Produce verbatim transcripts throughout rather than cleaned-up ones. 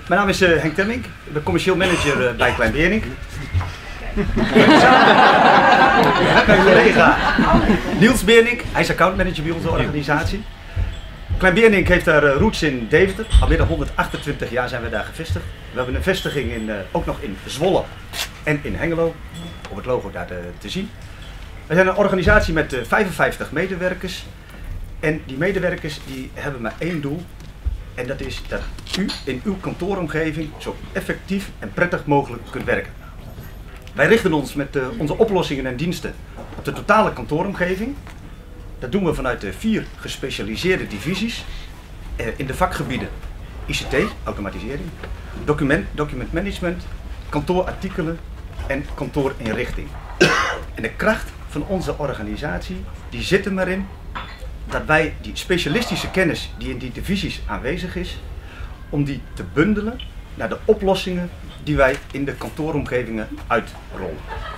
Mijn naam is uh, Henk Temmink, ik ben commercieel manager uh, bij Klein Beernink. Mijn collega Niels Beernink, hij is accountmanager bij onze organisatie. Klein Beernink heeft daar uh, roots in Deventer, al meer dan honderdachtentwintig jaar zijn we daar gevestigd. We hebben een vestiging in, uh, ook nog in Zwolle en in Hengelo, op het logo daar te, te zien. We zijn een organisatie met uh, vijfenvijftig medewerkers en die medewerkers die hebben maar één doel. En dat is dat u in uw kantooromgeving zo effectief en prettig mogelijk kunt werken. Wij richten ons met uh, onze oplossingen en diensten op de totale kantooromgeving. Dat doen we vanuit de vier gespecialiseerde divisies uh, in de vakgebieden I C T, automatisering, document, document management, kantoorartikelen en kantoorinrichting. En de kracht van onze organisatie die zit er maar in dat wij die specialistische kennis die in die divisies aanwezig is, om die te bundelen naar de oplossingen die wij in de kantooromgevingen uitrollen.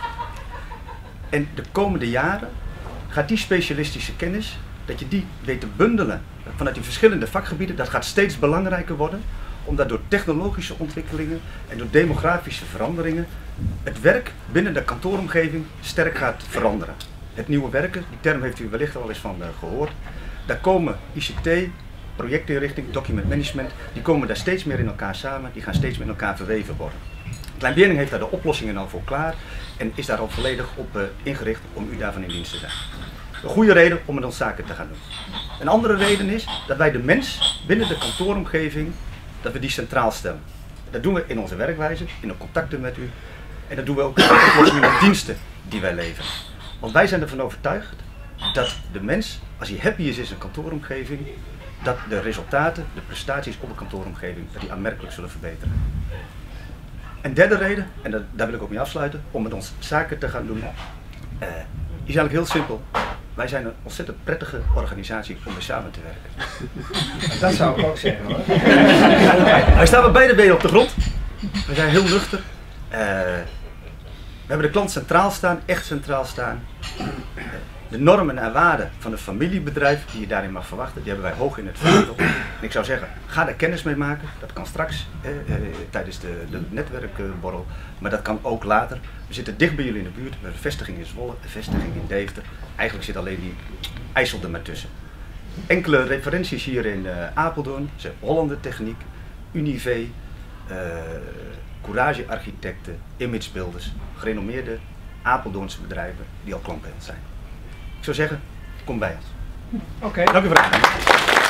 En de komende jaren gaat die specialistische kennis, dat je die weet te bundelen vanuit die verschillende vakgebieden, dat gaat steeds belangrijker worden, omdat door technologische ontwikkelingen en door demografische veranderingen het werk binnen de kantooromgeving sterk gaat veranderen. Het nieuwe werken, die term heeft u wellicht al eens van uh, gehoord. Daar komen I C T, projectinrichting, document management, die komen daar steeds meer in elkaar samen, die gaan steeds meer in elkaar verweven worden. Klein Beernink heeft daar de oplossingen al voor klaar en is daar al volledig op uh, ingericht om u daarvan in dienst te zijn. Een goede reden om met ons zaken te gaan doen. Een andere reden is dat wij de mens binnen de kantooromgeving, dat we die centraal stellen. Dat doen we in onze werkwijze, in de contacten met u en dat doen we ook in de oplossingen en diensten die wij leveren. Want wij zijn ervan overtuigd dat de mens, als hij happy is in zijn kantooromgeving, dat de resultaten, de prestaties op een kantooromgeving, dat die aanmerkelijk zullen verbeteren. Een derde reden, en dat, daar wil ik ook mee afsluiten, om met ons zaken te gaan doen, uh, is eigenlijk heel simpel. Wij zijn een ontzettend prettige organisatie om mee samen te werken. Dat zou ik ook zeggen hoor. Wij staan met beide benen op de grond. We zijn heel nuchter. Uh, We hebben de klant centraal staan, echt centraal staan. De normen en waarden van een familiebedrijf die je daarin mag verwachten, die hebben wij hoog in het vaandel. En ik zou zeggen, ga er kennis mee maken. Dat kan straks eh, eh, tijdens de, de netwerkborrel, maar dat kan ook later. We zitten dicht bij jullie in de buurt. We hebben een vestiging in Zwolle, een vestiging in Deventer. Eigenlijk zit alleen die IJssel er maar tussen. Enkele referenties hier in uh, Apeldoorn zijn Hollander Techniek, Unive, uh, Courage Architecten, imagebuilders, gerenommeerde Apeldoornse bedrijven die al klant bij ons zijn. Ik zou zeggen, kom bij ons. Oké. Dank u voor de aandacht.